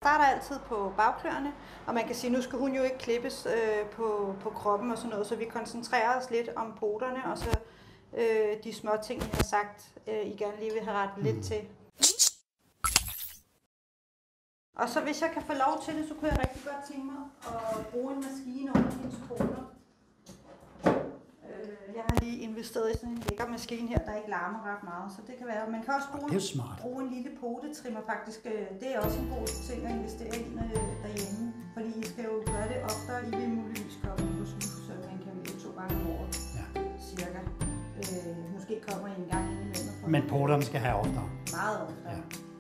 starter altid på bagkløerne, og man kan sige, nu skal hun jo ikke klippes på kroppen og sådan noget, så vi koncentrerer os lidt om poterne, og så de små ting, jeg har sagt, I gerne lige vil have rettet lidt til. Og så hvis jeg kan få lov til det, så kunne jeg rigtig godt tænke mig at bruge en maskine over hendes poter. Jeg har lige investeret i sådan en lækker maskine her, der ikke larmer ret meget, så det kan være. Man kan også bruge en lille potetrimmer faktisk. Det er også en god ting at investere i derhjemme, fordi I skal jo gøre det oftere. I vil muligvis komme hos mig, så man kan leve 2 gange om året, cirka. Måske kommer I en gang imellem. Men poterne skal have oftere. Meget oftere.